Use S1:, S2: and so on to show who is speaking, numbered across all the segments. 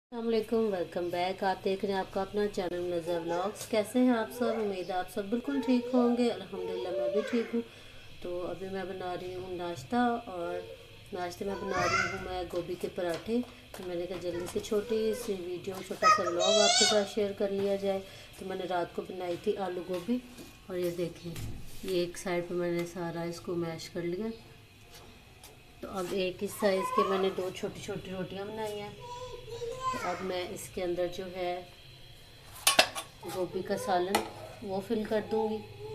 S1: अस्सलामुअलैकुम, welcome back. आप देख रहे हैं आपका अपना चैनल नज़र व्लॉग्स। कैसे हैं आप सब? उम्मीद है आप सब बिल्कुल ठीक होंगे। अल्हम्दुलिल्लाह मैं भी ठीक हूँ। तो अभी मैं बना रही हूँ नाश्ता, और नाश्ते में बना रही हूँ मैं गोभी के पराठे। तो मैंने कहा जल्दी से छोटी सी वीडियो, छोटा सा व्लॉग आपके साथ शेयर कर लिया जाए। तो मैंने रात को बनाई थी आलू गोभी, और ये देखें, ये एक साइड पर मैंने सारा इसको मैश कर लिया। तो अब एक इस साइज़ के मैंने दो छोटी छोटी रोटियाँ बनाई हैं। तो अब मैं इसके अंदर जो है गोभी का सालन वो फिल कर दूंगी,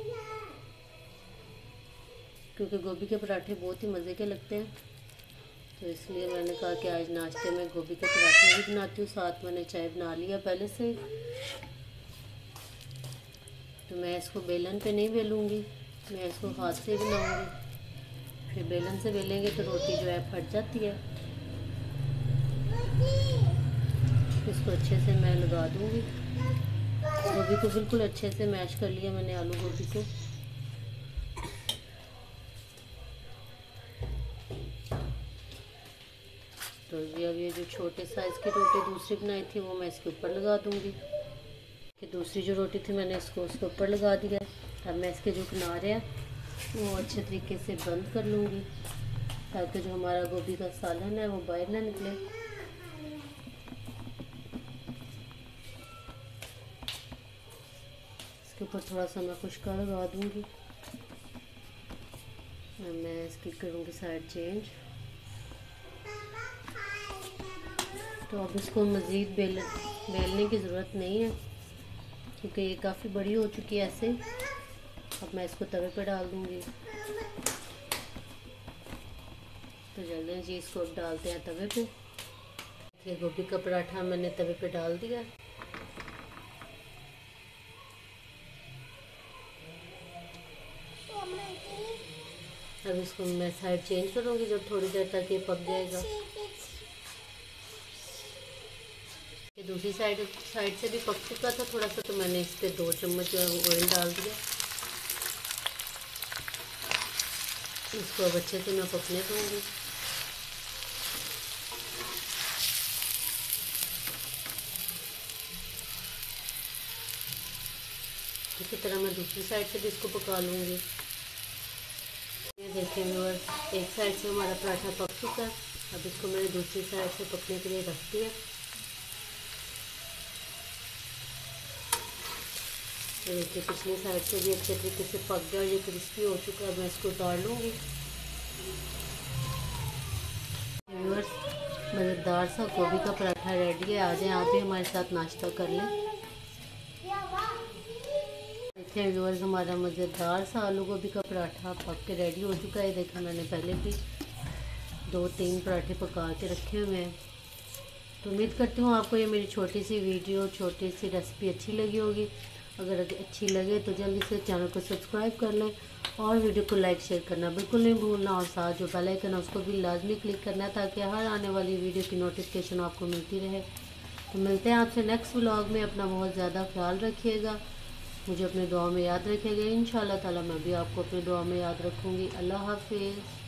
S1: क्योंकि गोभी के पराठे बहुत ही मज़े के लगते हैं। तो इसलिए मैंने कहा कि आज नाश्ते में गोभी के पराठे भी बनाती हूँ। साथ मैंने चाय बना लिया पहले से। तो मैं इसको बेलन पे नहीं बेलूँगी, मैं इसको हाथ से बनाऊँगी। फिर बेलन से बेलेंगे तो रोटी जो है फट जाती है। इसको अच्छे से मैं लगा दूँगी। गोभी को बिल्कुल अच्छे से मैश कर लिया मैंने, आलू गोभी को। तो ये अब ये जो छोटे साइज़ की रोटी दूसरी बनाई थी वो मैं इसके ऊपर लगा दूँगी। कि दूसरी जो रोटी थी मैंने इसको उसके ऊपर लगा दिया। अब मैं इसके जो किनारे हैं वो अच्छे तरीके से बंद कर लूँगी, ताकि जो हमारा गोभी का सालन है वो बाहर ना निकले। इसके ऊपर थोड़ा सा मैं खुशका लगा दूँगी। मैं इसकी करूँगी साइड चेंज। तो अब इसको मज़ीद बेलने की ज़रूरत नहीं है, क्योंकि ये काफ़ी बड़ी हो चुकी है ऐसे। अब मैं इसको तवे पे डाल दूँगी। तो जल्दी जी इसको अब डालते हैं तवे पे। ये गोभी का पराठा मैंने तवे पे डाल दिया। अब इसको मैं साइड चेंज करूँगी जब थोड़ी देर तक ये पक जाएगा। ये दूसरी साइड से भी पक चुका था थोड़ा सा, तो मैंने इस पर 2 चम्मच जो है वो ऑयल डाल दिया। इसको अब अच्छे से मैं पकने दूँगी। इसी तरह मैं दूसरी साइड से भी इसको पका लूँगी। ये देखिए व्यूअर्स, एक साइड से हमारा पराठा पक चुका है। अब इसको मैंने दूसरी साइड से पकने के लिए रख दिया। ये देखिए पिछली साइड से भी अच्छे तरीके से पक गया और ये क्रिस्पी हो चुका है। मैं इसको उतार लूँगी। व्यूअर्स, मज़ेदार सा गोभी का पराठा रेडी है। आ जाएं आप भी हमारे साथ नाश्ता कर लें। देखिए व्यूअर्स, हमारा मज़ेदार सा आलू गोभी का पराठा पक के रेडी हो चुका है। देखिए मैंने पहले भी 2-3 पराठे पका के रखे हुए हैं। तो उम्मीद करती हूँ आपको ये मेरी छोटी सी वीडियो, छोटी सी रेसिपी अच्छी लगी होगी। अगर अच्छी लगे तो जल्दी से चैनल को सब्सक्राइब कर लें, और वीडियो को लाइक शेयर करना बिल्कुल नहीं भूलना, और साथ जो बेल आइकन है उसको भी लाजमी क्लिक करना, ताकि हर आने वाली वीडियो की नोटिफिकेशन आपको मिलती रहे। तो मिलते हैं आपसे नेक्स्ट व्लॉग में। अपना बहुत ज़्यादा ख्याल रखिएगा, मुझे अपने दुआ में याद रखिएगा। इंशाअल्लाह ताला मैं भी आपको अपनी दुआ में याद रखूँगी। अल्लाह हाफिज़।